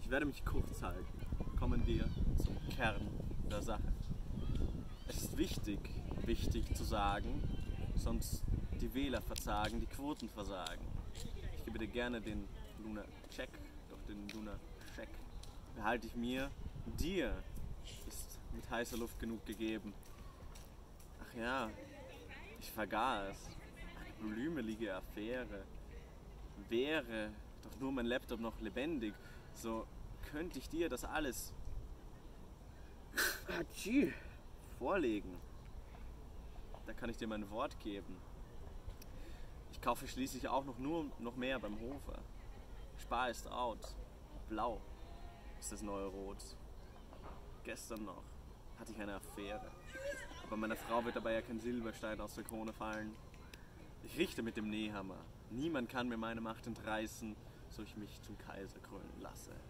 werde mich kurz halten. Kommen wir zum Kern der Sache. Es ist wichtig zu sagen, sonst die Wähler verzagen, die Quoten versagen. Ich gebe dir gerne den Luna-Check, doch den Luna-Check behalte ich mir. Dir ist mit heißer Luft genug gegeben. Ach ja, ich vergaß. Eine blümelige Affäre. Wäre doch nur mein Laptop noch lebendig, so könnte ich dir das alles vorlegen. Da kann ich dir mein Wort geben. Ich kaufe schließlich auch noch mehr beim Hofer. Spar ist out. Blau ist das neue Rot. Gestern noch hatte ich eine Affäre. Aber meiner Frau wird dabei ja kein Silberstein aus der Krone fallen. Ich richte mit dem Nähhammer. Niemand kann mir meine Macht entreißen, so ich mich zum Kaiser krönen lasse.